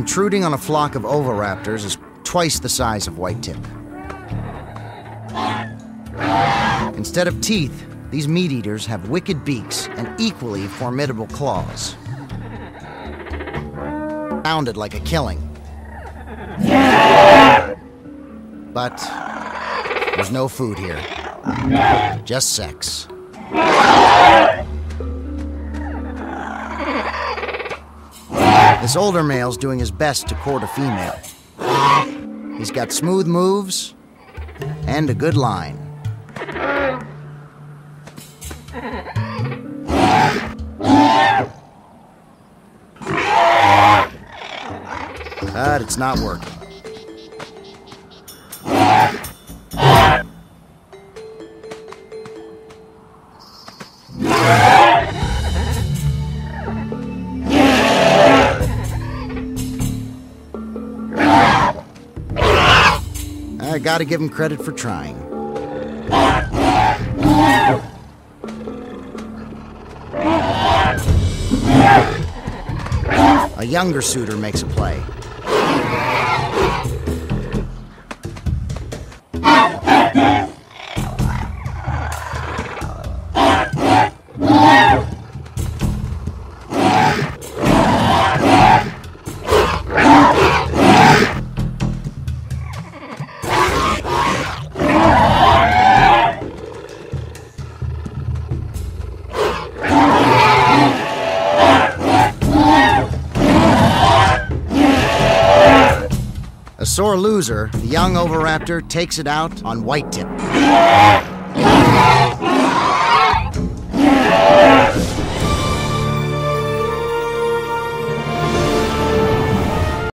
Intruding on a flock of oviraptors is twice the size of whitetip. Instead of teeth, these meat-eaters have wicked beaks and equally formidable claws. Sounded like a killing. But there's no food here. Just sex. This older male's doing his best to court a female. He's got smooth moves and a good line. But it's not working. I gotta give him credit for trying. A younger suitor makes a play. A sore loser, the young oviraptor takes it out on whitetip.